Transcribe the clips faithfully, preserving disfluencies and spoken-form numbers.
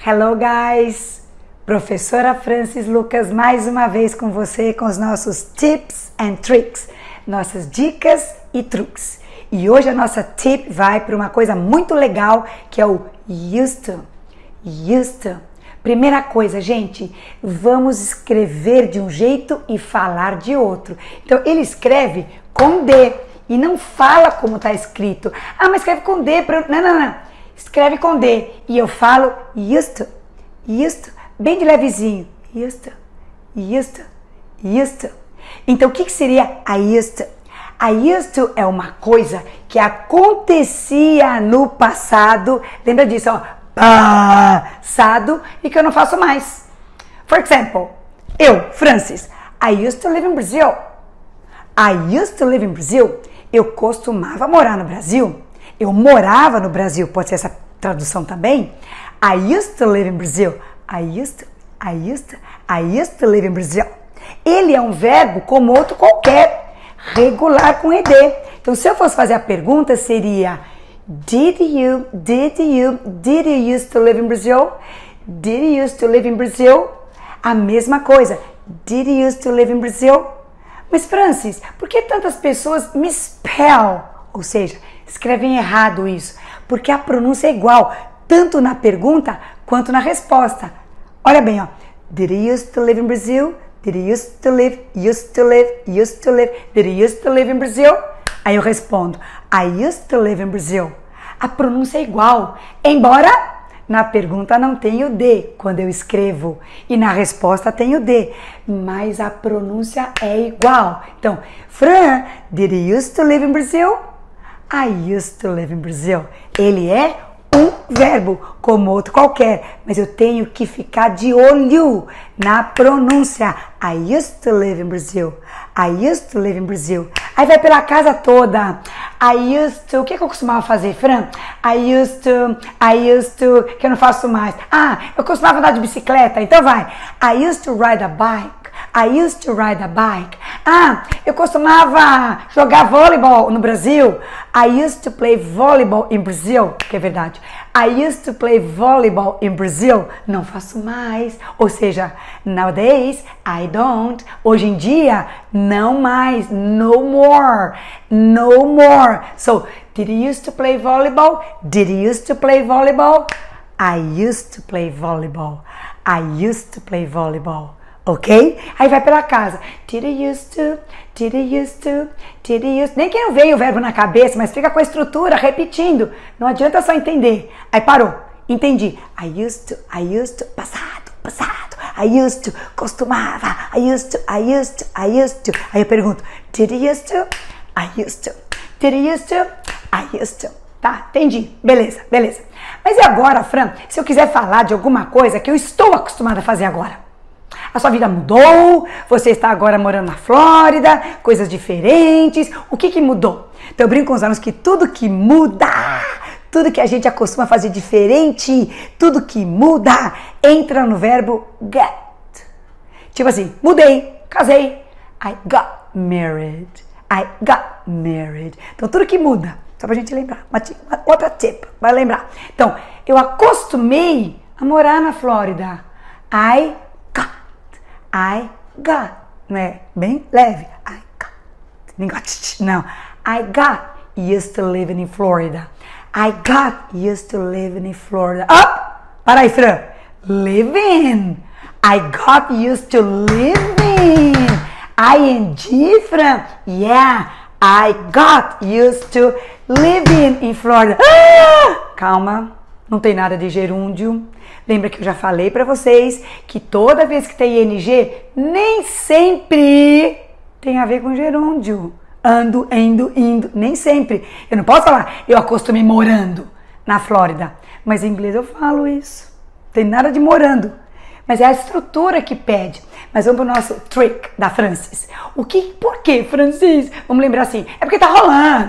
Hello guys! Professora Francis Lucas mais uma vez com você com os nossos tips and tricks, nossas dicas e truques. E hoje a nossa tip vai para uma coisa muito legal que é o used to. Used to. Primeira coisa, gente, vamos escrever de um jeito e falar de outro. Então ele escreve com D e não fala como está escrito. Ah, mas escreve com D. Pra... Não, não, não. Escreve com D e eu falo used to, used to, bem de levezinho, used to, used to, used to. Então o que, que seria a used to? A used to é uma coisa que acontecia no passado, lembra disso, ó, passado, e que eu não faço mais. For example, eu, Francis, I used to live in Brazil. I used to live in Brazil. Eu costumava morar no Brasil. Eu morava no Brasil, pode ser essa tradução também. I used to live in Brazil. I used to, I used to, I used to live in Brazil. Ele é um verbo como outro qualquer, regular com ed. Então, se eu fosse fazer a pergunta, seria Did you, did you, did you used to live in Brazil? Did you used to live in Brazil? A mesma coisa. Did you used to live in Brazil? Mas, Francis, por que tantas pessoas misspell? Ou seja, escrevem errado isso, porque a pronúncia é igual, tanto na pergunta quanto na resposta. Olha bem, ó. Did you used to live in Brazil? Did you used to live, used to live, used to live, did you used to live in Brazil? Aí eu respondo, I used to live in Brazil. A pronúncia é igual, embora na pergunta não tenha o D quando eu escrevo e na resposta tem o D, mas a pronúncia é igual. Então, Fran, did you used to live in Brazil? I used to live in Brazil. Ele é um verbo, como outro qualquer, mas eu tenho que ficar de olho na pronúncia. I used to live in Brazil. I used to live in Brazil. Aí vai pela casa toda. I used to... O que, que eu costumava fazer, Fran? I used to... I used to... Que eu não faço mais. Ah, eu costumava andar de bicicleta. Então vai. I used to ride a bike. I used to ride a bike. Ah, eu costumava jogar voleibol no Brasil. I used to play volleyball in Brazil. Que é verdade. I used to play volleyball in Brazil. Não faço mais. Ou seja, nowadays, I don't. Hoje em dia, não mais. No more. No more. So, did you used to play volleyball? Did you used to play volleyball? I used to play volleyball. I used to play volleyball. Ok? Aí vai pela casa. Did you used to? Did you used to? Did you used to? Nem que não veio o verbo na cabeça, mas fica com a estrutura, repetindo. Não adianta só entender. Aí parou. Entendi. I used to, I used to, passado, passado. I used to, costumava. I used to, I used to, I used to. Aí eu pergunto, did you used to? I used to. Did you used to? I used to. Tá? Entendi. Beleza, beleza. Mas e agora, Fran, se eu quiser falar de alguma coisa que eu estou acostumada a fazer agora? A sua vida mudou, você está agora morando na Flórida, coisas diferentes, o que que mudou? Então eu brinco com os alunos que tudo que muda, tudo que a gente acostuma a fazer diferente, tudo que muda, entra no verbo get. Tipo assim, mudei, casei, I got married, I got married. Então tudo que muda, só pra gente lembrar, uma, uma outra tip, vai lembrar. Então, eu acostumei a morar na Flórida, I I got, né? Bem leve. I got. Não. I got used to live in Florida. I got used to live in Florida. Oh! Para aí, Fran. Living. I got used to living. ing, Fran. Yeah. I got used to living in Florida. Ah! Calma. Não tem nada de gerúndio. Lembra que eu já falei para vocês que toda vez que tem ing, nem sempre tem a ver com gerúndio. Ando, indo, indo, nem sempre. Eu não posso falar, eu acostumei morando na Flórida. Mas em inglês eu falo isso. Tem nada de morando. Mas é a estrutura que pede. Mas vamos para o nosso trick da Francis. O que, por que, Francis? Vamos lembrar assim, é porque tá rolando. É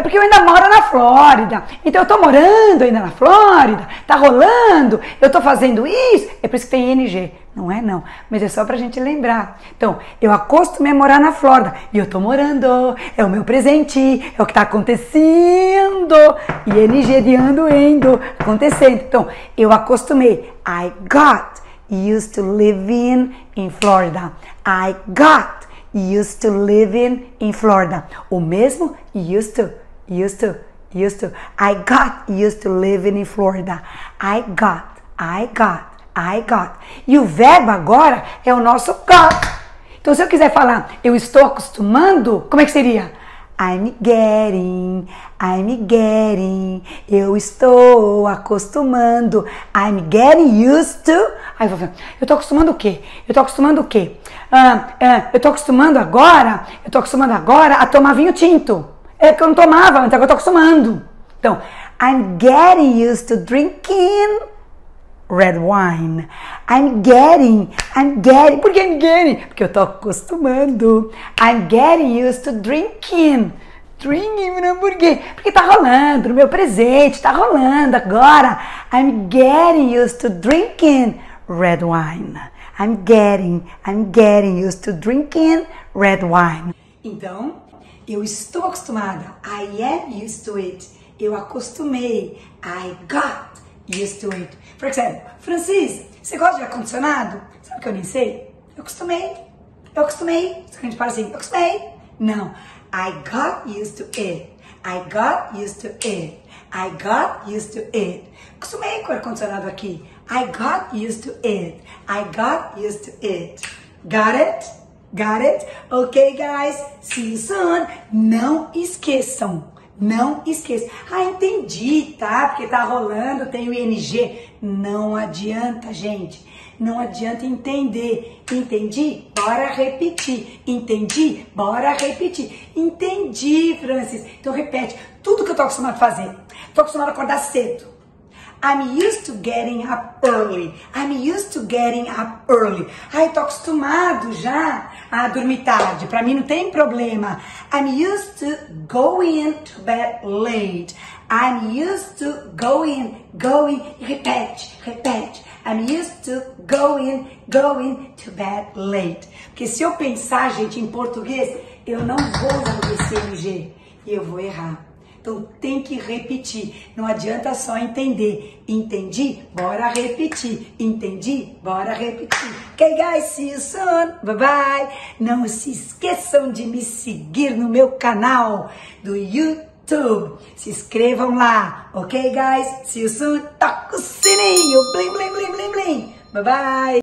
É porque eu ainda moro na Flórida. Então eu tô morando ainda na Flórida, tá rolando, eu tô fazendo isso. É por isso que tem I N G. Não é não, mas é só pra gente lembrar. Então, eu acostumei a morar na Flórida e eu tô morando, é o meu presente, é o que tá acontecendo. I N G de ando, endo, acontecendo. Então, eu acostumei. I got used to living in Florida. I got used to living in Florida. O mesmo used to, used to, used to. I got used to living in Florida. I got, I got. I got. E o verbo agora é o nosso got. Então, se eu quiser falar, eu estou acostumando, como é que seria? I'm getting, I'm getting, eu estou acostumando. I'm getting used to. Aí eu vou falar, eu estou acostumando o quê? Eu estou acostumando o quê? Ah, ah, eu estou acostumando agora, eu estou acostumando agora a tomar vinho tinto. É que eu não tomava, mas agora eu estou acostumando. Então, I'm getting used to drinking red wine. I'm getting, I'm getting. Por que I'm getting? Porque eu tô acostumando. I'm getting used to drinking. Drinking, não, por quê? Porque tá rolando, no meu presente, tá rolando agora. I'm getting used to drinking red wine. I'm getting, I'm getting used to drinking red wine. Então, eu estou acostumada. I am used to it. Eu acostumei. I got used to it. Por exemplo, Francis, você gosta de ar-condicionado? Sabe que eu nem sei? Eu acostumei. Eu acostumei. Só que a gente fala assim, eu acostumei. Não. I got used to it. I got used to it. I got used to it. Acostumei com o ar-condicionado aqui. I got used to it. I got used to it. Got it? Got it? Ok, guys. See you soon. Não esqueçam. Não esqueça. Ah, entendi, tá? Porque tá rolando, tem o I N G. Não adianta, gente. Não adianta entender. Entendi? Bora repetir. Entendi? Bora repetir. Entendi, Francis. Então repete. Tudo que eu tô acostumado a fazer. Tô acostumado a acordar cedo. I'm used to getting up early. I'm used to getting up early. Ai, tô acostumado já a dormir tarde. Pra mim não tem problema. I'm used to going to bed late. I'm used to going, going. Repete, repete. I'm used to going, going to bed late. Porque se eu pensar, gente, em português, eu não vou usar esse I N G e eu vou errar. Então tem que repetir, não adianta só entender. Entendi? Bora repetir. Entendi? Bora repetir. Ok, guys, see you soon. Bye bye. Não se esqueçam de me seguir no meu canal do YouTube. Se inscrevam lá. Ok, guys, see you soon. Toca o sininho. Blim, blim, blim, blim, blim. Bye bye.